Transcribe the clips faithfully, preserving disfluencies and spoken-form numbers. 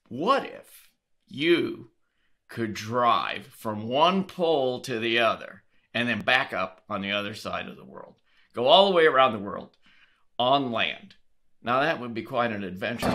What if you could drive from one pole to the other and then back up on the other side of the world? Go all the way around the world on land. Now that would be quite an adventure.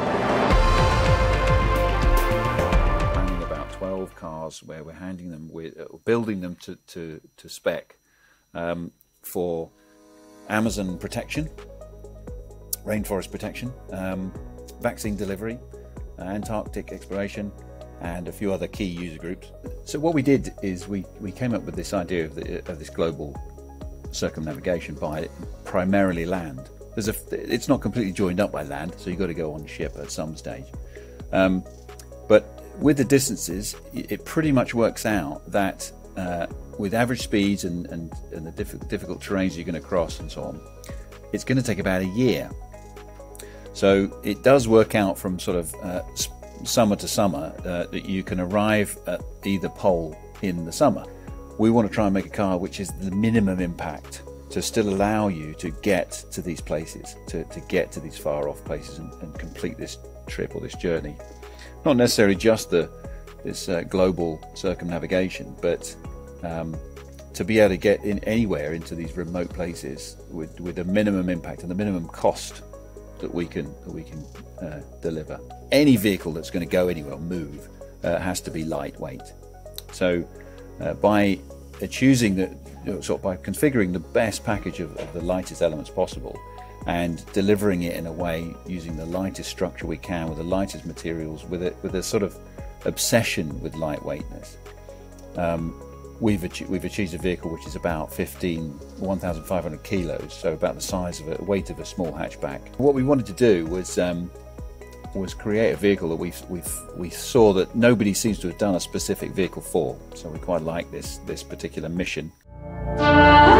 Planning about twelve cars where we're handing them, we're building them to, to, to spec um, for Amazon protection, rainforest protection, um, vaccine delivery, uh, Antarctic exploration, and a few other key user groups. So what we did is we, we came up with this idea of, the, of this global circumnavigation by primarily land. There's a, it's not completely joined up by land, so you've got to go on ship at some stage. Um, but with the distances, it pretty much works out that uh, with average speeds and, and, and the diff difficult terrains you're going to cross and so on, it's going to take about a year. So it does work out from sort of uh, summer to summer uh, that you can arrive at either pole in the summer. We want to try and make a car which is the minimum impact to still allow you to get to these places, to, to get to these far off places and, and complete this trip or this journey. Not necessarily just the this uh, global circumnavigation, but um, to be able to get in anywhere into these remote places with, with a minimum impact and the minimum cost that we can, that we can uh, deliver. Any vehicle that's going to go anywhere or move uh, has to be lightweight. So uh, by uh, choosing the You know, sort of by configuring the best package of, of the lightest elements possible and delivering it in a way using the lightest structure we can with the lightest materials, with a, with a sort of obsession with lightweightness, um, we've, achi we've achieved a vehicle which is about fifteen, one thousand five hundred kilos, so about the size of a weight of a small hatchback. What we wanted to do was um, was create a vehicle that we we we saw that nobody seems to have done a specific vehicle for, so we quite like this this particular mission. Thank you.